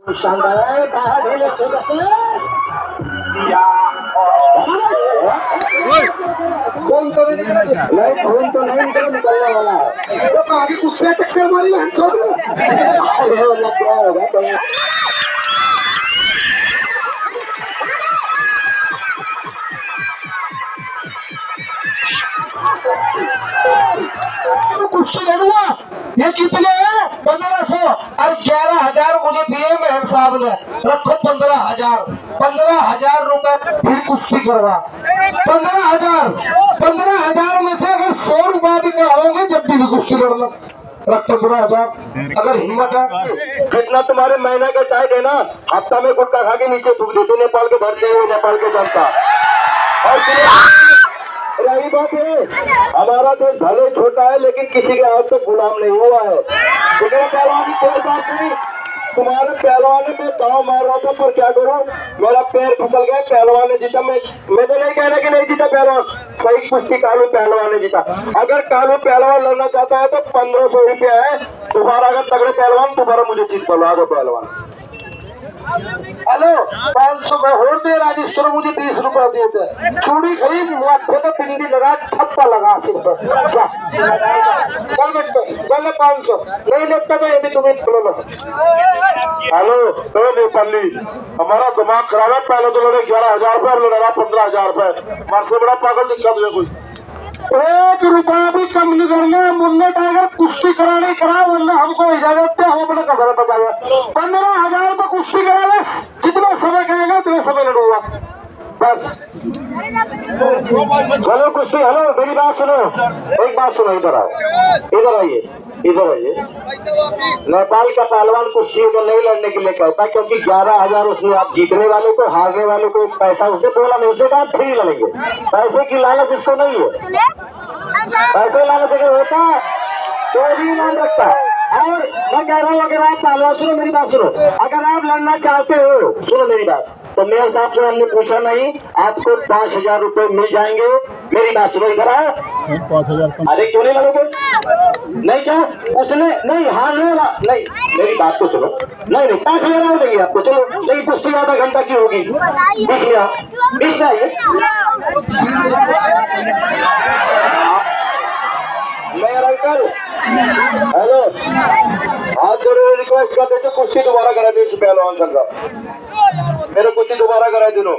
शानदार बाहर ढीले खून तो नहीं निकला, नहीं खून तो नहीं निकलने वाला है। तो आगे गुस्से टक्कर मारी बहन छोड़ क्या होगा तो कुछ लड़ुआ ये कितने हैं? 1500 और 11,000 मुझे दिए मेहर साहब ने। रखो 15,000, 15,000 रुपए फिर कुश्ती करवा। 15,000 में से अगर 100 रुपया भी कहोगे जब भी कुश्ती लड़ना रखो 15,000। अगर हिम्मत है जितना तुम्हारे महीने का टाइट है ना, हफ्ता में गुटखा खा के नीचे थूक देते नेपाल के धरते हुए नेपाल के जनता। और यही बात है, हमारा देश भले छोटा है लेकिन किसी के हाथ तक गुलाम नहीं हुआ है। पहलवान की कोई बात नहीं, तुम्हारे पहलवान में दाव मार रहा था पर क्या करूं, मेरा पैर फिसल गया। पहलवान ने जीता, मैं तो नहीं कह रहा कि नहीं जीता पहलवान, सही कुश्ती कालू पहलवान ने जीता। अगर कालू पहलवान लड़ना चाहता है तो 1500 रुपया है। दोबारा अगर तगड़े पहलवान दोबारा मुझे जीत करवा दो पहलवान। हेलो 500 में होड़ दे राजेश्वर, मुझे 20 रुपए देते। चूड़ी खरीद, माथे पे पिंडी लगा, ठप्पा लगा सिर पर, जा चल बेटे चल 500 नहीं लगता तो ये भी तुम्हें लो। हेलो तो नेपाली, हमारा दिमाग खराब है। पहले तो लड़े 11,000 रुपए, अब लड़ा 15,000 रुपए। मार से बड़ा पागल दिक्कत है कोई। 1 रुपया भी कम नहीं करना। मुन्ने टाइगर कुश्ती कराने करा, वरना हमको इजाजत दे, हम अपने कमरे पर जाएंगे। 15,000 रुपये कुश्ती करा, जितना समय कहेगा उतने समय लड़ूंगा बस। चलो कुश्ती। हेलो मेरी बात सुनो, एक बात सुनो, इधर आओ, इधर आइए, इधर आइए। नेपाल का पहलवान कुश्ती उधर नहीं लड़ने के लिए कहता क्योंकि 11,000 उसने आप जीतने वाले को, हारने वाले को पैसा उसने बोला नहीं, उसने कहा फ्री लड़ेंगे। पैसे की लालच इसको नहीं है, पैसे लालच अगर होता तो भी नाम रखता। और मैं कह रहा हूँ अगर आप पहलवान, सुनो मेरी बात सुनो, अगर आप लड़ना चाहते हो, सुनो मेरी बात, तो मेरे हिसाब से हमने पूछा नहीं, आपको 5,000 रुपए मिल जाएंगे। मेरी बात सुनो, इधर आओ। 5,000 अरे क्यों नहीं लड़ोगे? नहीं क्या उसने नहीं हारने वाला नहीं, मेरी बात तो सुनो। नहीं 5,000 और देंगे आपको। चलो लेकिन कुश्ती आधा घंटा की होगी। बीच में आओ, बीच में आइए। मेयर अंकल हेलो, आज जरूर रिक्वेस्ट करते थे कुश्ती दोबारा करा दे। पहलवान संघ मेरे कुश्ती दोबारा करा दिनो।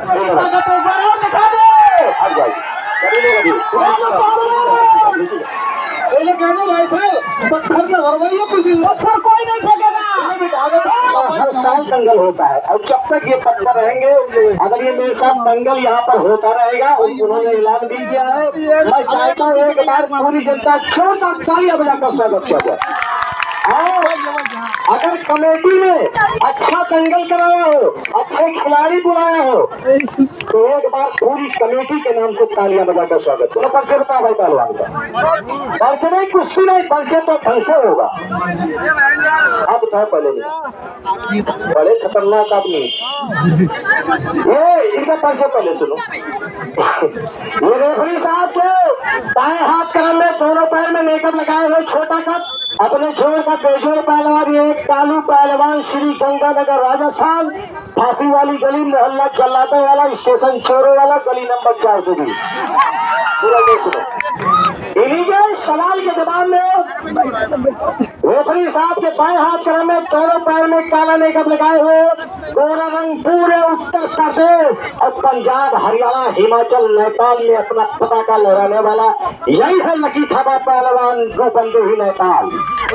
भाई साहब पत्थर के भरवाइए, पत्थर कोई नहीं फेंकेगा। हर साल दंगल होता है और जब तक ये पत्थर रहेंगे, अगर ये मेरे साथ दंगल यहाँ पर होता रहेगा, उन्होंने ऐलान भी किया है। मैं चाहता हूँ एक बार पूरी जनता जोरदार तालियां बजाकर स्वागत किया जाए। और अगर कमेटी ने अच्छा दंगल कराया हो, अच्छे खिलाड़ी बुलाया हो, तो एक बार पूरी कमेटी के नाम से तालियां बजाकर स्वागत करो। परिचय बता भाई पहलवान का। परिचय नहीं, कुश्ती नहीं, परिचय तो ढंग से होगा। आप बताओ पहले नहीं, बड़े खतरनाक आदमी ये, इनका परिचय पहले सुनो। ये रेफरी साहब के दाएं हाथ करम में दोनों पैर में मेकअप लगाए हुए छोटा कट, अपने जोड़ का बेजोड़ पहलवान, ये कालू पहलवान, श्री गंगानगर राजस्थान, फांसी वाली गली, मोहल्ला चल्लाते वाला, स्टेशन चोरों वाला, गली नंबर 420। पूरा देख सुनो। इन्हीं के सवाल के जवाब में रेफरी साहब के बाएं हाथ करम में दोनों पैर में काला मेकअप लगाए हुए, गोरा रंग पूरे उत्तर प्रदेश और पंजाब, हरियाणा, हिमाचल, नेपाल में अपना पताका लहराने वाला यही है लकी थापा पहलवान रूपंदेही नेपाल।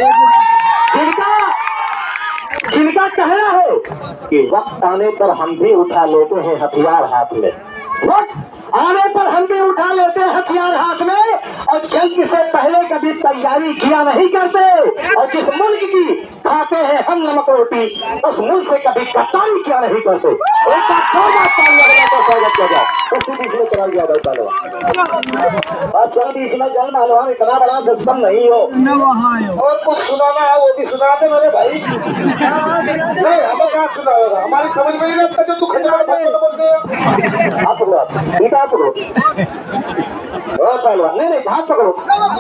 जिनका कहना है कि वक्त आने पर हम भी उठा लेते हैं हथियार हाथ में, वक्त आने पर हम भी उठा लेते हैं हथियार हाथ में, और जंग से पहले कभी तैयारी किया नहीं करते, और जिस मुल्क की खाते हैं हम नमक रोटी, उस मुल्क से कभी कप्तानी किया नहीं करते। एक बार स्वागत किया जाए, उसी बीच में करा दिया जाए पहलवान। और चल बीच में जल पहलवान, इतना बड़ा दुश्मन नहीं हो। और कुछ सुनाना है वो भी सुना दे मेरे भाई। नहीं हमें क्या सुना होगा, हमारी समझ में ही नहीं आता। तू खजरा बोल गया आप पहलवान नहीं हाथ पकड़ो,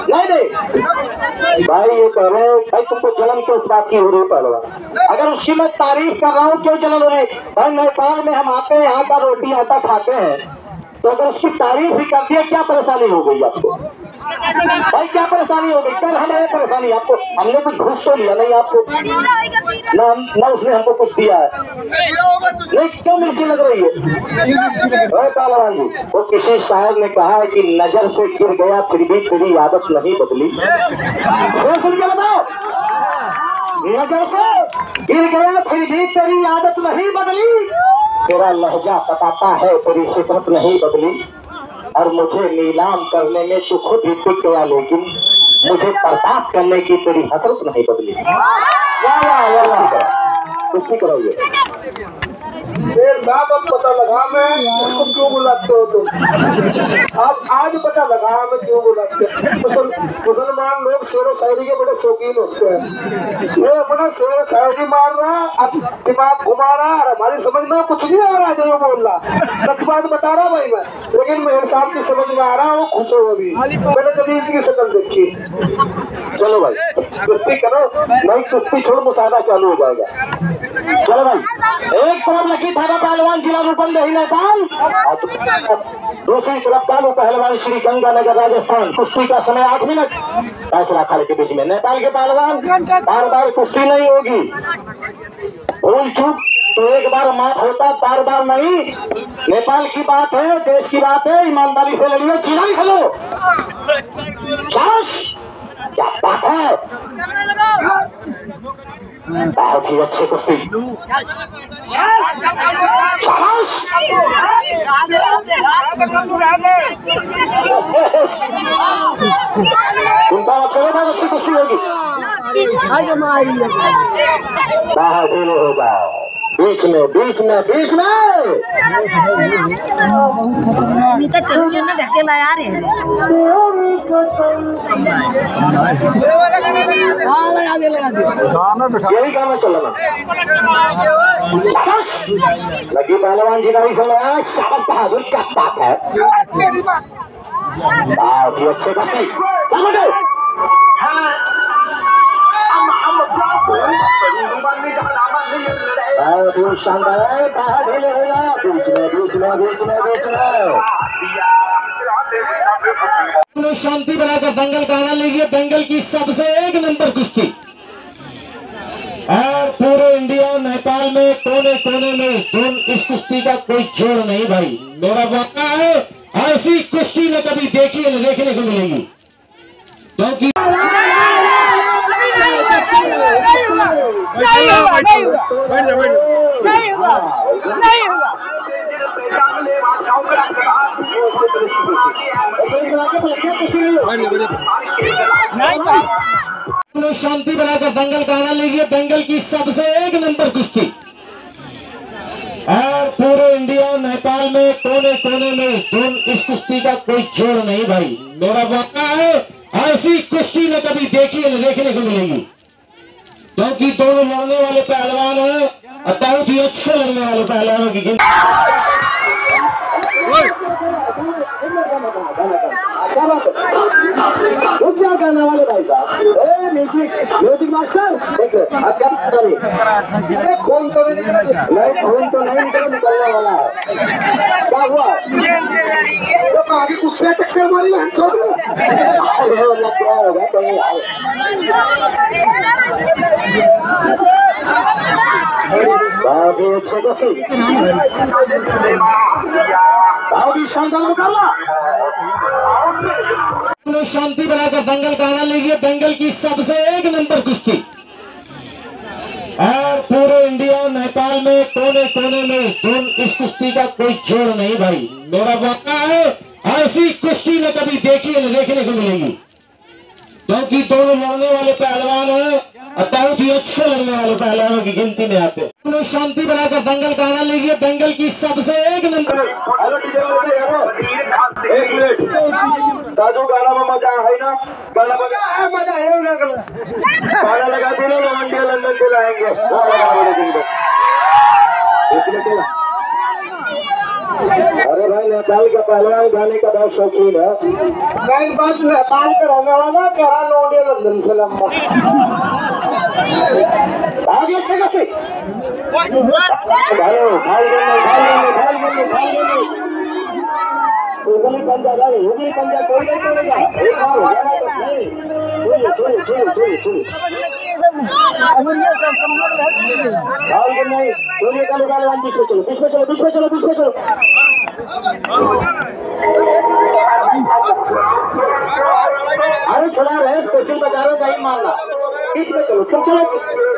नहीं भाई ये कह रहे भाई तुमको जलन क्यों इस बात की हो रही है पहलवान? अगर उसकी मैं तारीफ कर रहा हूँ क्यों जलन हो रही? भाई नेपाल में हम आते हैं, यहाँ का रोटी आटा खाते हैं, तो अगर उसकी तारीफ ही कर दिया क्या परेशानी हो गई आपको? भाई क्या परेशानी हो गई? कर हमें परेशानी आपको, हमने कुछ घूस तो लिया नहीं आपको, ना उसने हमको कुछ दिया है, नहीं क्यों मिर्ची लग रही है? पहलवान जी वो किसी शायर ने कहा है कि नजर से गिर गया फिर भी तेरी आदत नहीं बदली। सुन के बताओ, नजर से गिर गया फिर भी तेरी आदत नहीं बदली, तेरा लहजा बताता है तेरी फितरत नहीं बदली, और मुझे नीलाम करने में तू खुद ही टिक गया लेकिन मुझे बर्बाद करने की तेरी हसरत नहीं बदली। वाह वाह वाह, कुछ कराइए। फिर साहब अब पता लगा मैं इसको क्यों बुलाते हो तुम, अब आज पता लगा मैं क्यों बुलाते हो। मुसलमान लोग शेर व शायरी के बड़े शौकीन होते हैं, ये अपना शेर व शायरी मार रहा, अब दिमाग घुमा रहा और हमारी समझ में कुछ नहीं आ रहा जो बोल रहा, सच बात बता रहा भाई मैं, लेकिन मेहर साहब की समझ में आ रहा हूँ, खुश हो अभी मैंने कभी इनकी शक्ल देखी। चलो भाई कुश्ती करो, नहीं कुश्ती छोड़ मुसादा चालू हो जाएगा। चलो भाई, एक तरफ लकी थाना पहलवान जिला रूपंदेही नेपाल, दूसरी तरफ कालू पहलवान श्री गंगानगर राजस्थान। कुश्ती का समय 8 मिनट, फैसला अखाड़े के बीच में नेपाल के पहलवान, बार बार कुश्ती नहीं होगी, भूल चूक तो एक बार माफ होता, बार बार नहीं। नेपाल की बात है, देश की बात है, ईमानदारी से लड़िए, चिड़ाई खेलो, क्या बात है, बहुत ही अच्छी कुश्ती, चिंता मत करो, बहुत अच्छी कुश्ती होगी। बाहर ढीले हो जाओ, बीच में बीच में बीच में ढकेला यार यही गाना चलना। लगी पहलवान जी गाड़ी चल रहा है, शाबाश बहादुर, क्या बात है, बहुत ही अच्छे कुश्ती, बहुत ही शानदार है, बाहर ढीले हो जाओ, बीच में बीच में बीच में बीच में शांति बनाकर दंगल का आनंद लीजिए। दंगल की सबसे 1 नंबर कुश्ती, और पूरे इंडिया नेपाल में कोने कोने में इस कुश्ती का कोई जोड़ नहीं भाई, मेरा वाक़ा है, ऐसी कुश्ती न कभी देखी न देखने को मिलेगी, क्योंकि शांति बनाकर दंगल का आनंद लीजिए। दंगल की सबसे 1 नंबर कुश्ती, और पूरे इंडिया नेपाल में कोने कोने में इस कुश्ती का कोई जोड़ नहीं भाई, मेरा वाक़ा है, ऐसी कुश्ती न कभी देखी न देखने को मिलेगी, क्योंकि दोनों लड़ने वाले पहलवान हैं और बहुत ही अच्छे लड़ने वाले पहलवानों की क्या करने वाले भाई साहब, म्यूजिक मास्टर खून तो नहीं निकलने वाला है, क्या हुआ तो आगे गुस्से टक्कर मारी बहन छोड़ क्या होगा कहीं बहुत ही अच्छे कुश्ती, बहुत ही शानदार मुकाबला, शांति बनाकर दंगल का आनंद लीजिए। दंगल की सबसे 1 नंबर कुश्ती, और पूरे इंडिया नेपाल में कोने कोने में इस कुश्ती का कोई जोड़ नहीं भाई, मेरा वाक़ा है, ऐसी कुश्ती न कभी देखी न देखने को मिलेगी, क्योंकि दोनों लड़ने वाले पहलवान हैं और बहुत ही अच्छे लड़ने वाले पहलवानों की गिनती में आते हैं। शांति बनाकर दंगल का आनंद लीजिए। दंगल की सबसे 1 नंबर, 1 मिनट ताजू, गाना में मजा है ना, गाना मजा है, गाना लगा दे ना, इंडिया लंदन से लाएंगे, अरे भाई नेपाल का पहलवान गाने का बहुत शौकीन है। मैं एक बात नेपाल का रहने वाला कह लौंडे लंदन से लंबा आगे अच्छे कैसे उंगली पंजा भाई उंगली पंजा कोई नहीं तोड़ेगा। एक बार हो गया नहीं छोड़िए छोड़िए छोड़िए छोड़िए नहीं छोड़िए का पहलवान बीच में चलो बीच में चलो बीच में चलो बीच में चलो। अरे छोड़ा रहे स्पेशल बजा रहे नहीं मारना बीच में चलो तुम चलो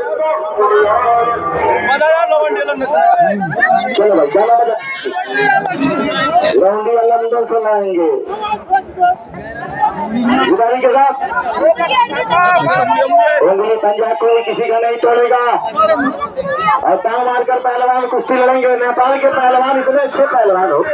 चलो भाई गाना बजा लौंडी वाला लंदन से लाएंगे गुजारी के साथ उंगली पंजा कोई किसी का नहीं तोड़ेगा और दांव मारकर पहलवान कुश्ती लड़ेंगे। नेपाल के पहलवान इतने अच्छे पहलवान हो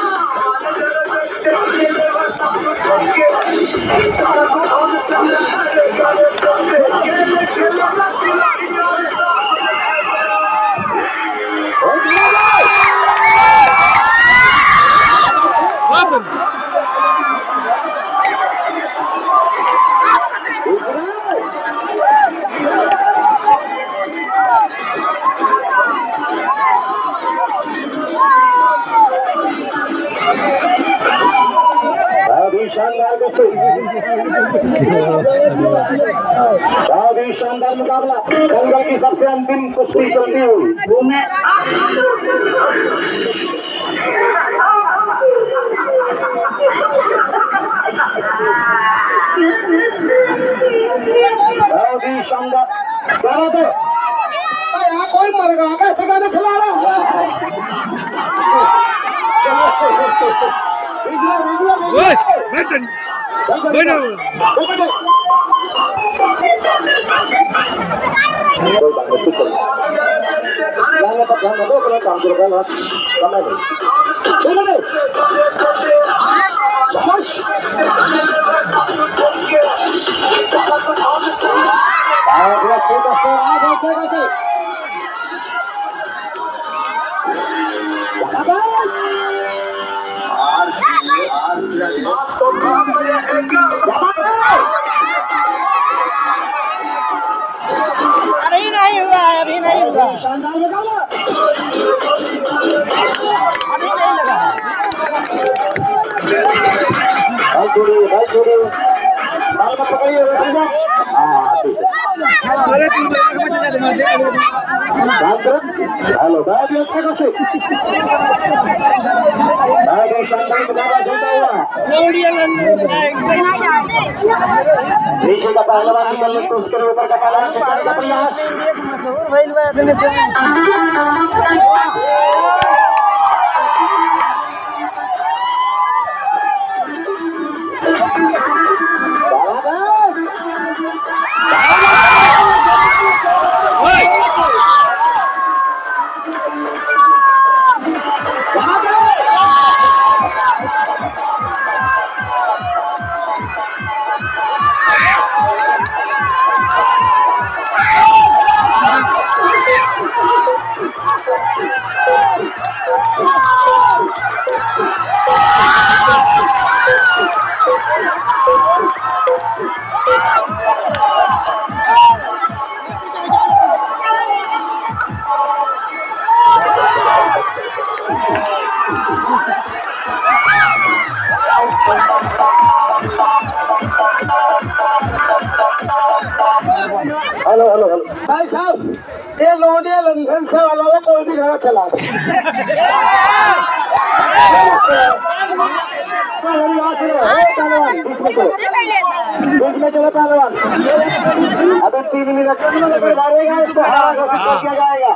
शानदार शानदार मुकाबला दंगल की सबसे अंतिम कुश्ती चलती हुई बहुत ही शानदार। क्या बात है यहाँ कोई मर गया कैसे गाने चला रहा काम करो समय अभी नहीं हुआ है अभी नहीं हुआ शानदार मुकाबला अभी नहीं लगा भाई छोड़िए बाल मत पकड़िए हाँ ठीक है हेलो बहुत ही अच्छा कैसे बहुत ही शानदार मुकाबला चलता हुआ नीचे का पहलवान निकलने तो उसके ऊपर का पहलवान छिपाने का प्रयास हेलो हेलो हेलो भाई साहब ये लौंडिया लंदन से वाला वो कोई भी गाना चला पहलवान बीच में चलो पहलवान अभी 3 मिनट मारेगा इसको हरा घोषित कर दिया जाएगा।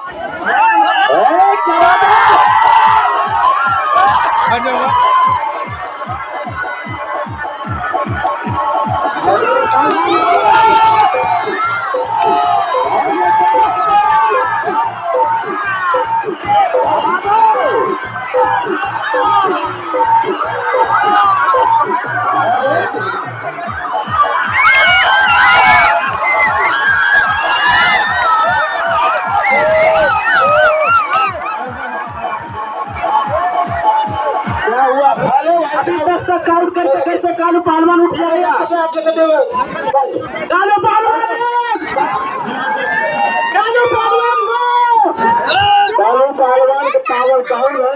कालू पहलवान उठ जाएगा। कालू पहलवान के पावर कौन है?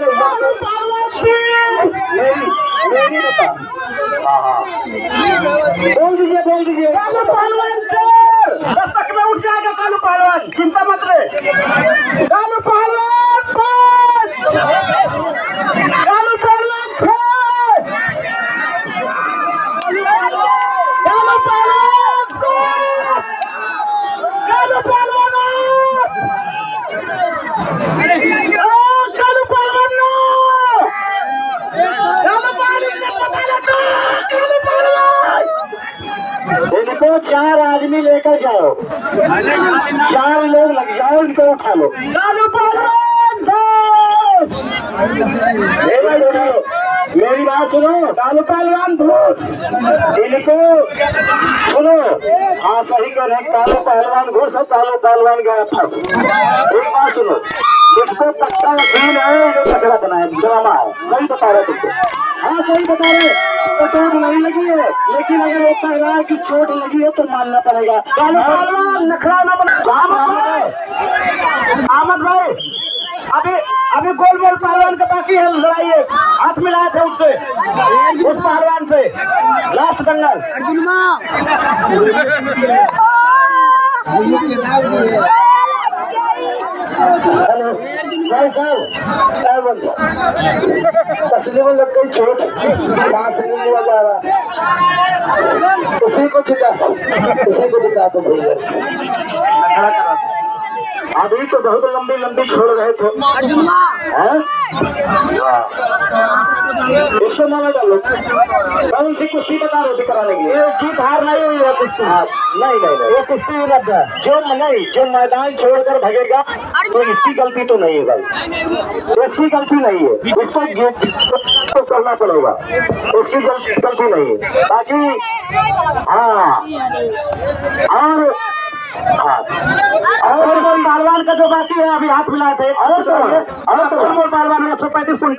नहीं बता। हाँ बोल दीजिए कालू पहलवान दस्तक में उठ जाएगा। कालू पहलवान चिंता मत ले। कालू पहलवान कालू पहलवान कालू पहलवान कालू पहलवान इनको 4 आदमी लेकर जाओ, 4 लोग लग जाओ, इनको उठा लो। कालू पहलवान मेरी बात सुनो। कालू पहलवान इनको सुनो। हाँ सही कर रहे। कालू पहलवान घुस और कालू पहलवान गया फंस। एक बात सुनो, इसको पक्का यकीन है ये पकड़ा बनाया ड्रामा है। सही बता रहे तुमको। हाँ सही बता रहे। तो चोट नहीं लगी है, लेकिन अगर वो कह रहा है कि चोट लगी है तो मानना पड़ेगा। कालू पहलवान नखरा ना बना। अहमद भाई अभी गोल पहलवान का बाकी है लड़ाई। हाथ मिलाए थे उससे, उस पहलवान से लास्ट दंगल। हेलो भाई साहब, तस्लीम लग गई चोट, सांस नहीं लिया जा रहा। उसी को जिता तो भैया। अभी तो बहुत लंबी छोड़ रहे थे। इसको माना डालो। कौन सी कुश्ती बता रहे थे कराने के लिए? जीत हार नहीं हुई है कुश्ती। नहीं वो कुश्ती रद्द है। जो मैदान छोड़कर भगेगा तो इसकी गलती तो नहीं है भाई, इसकी गलती नहीं है। इसको तो करना पड़ेगा, उसकी गलती नहीं है। बाकी हाँ और पहलवान का जो बाकी है अभी हाथ मिलाए थे। और पहलवान 135 पॉइंट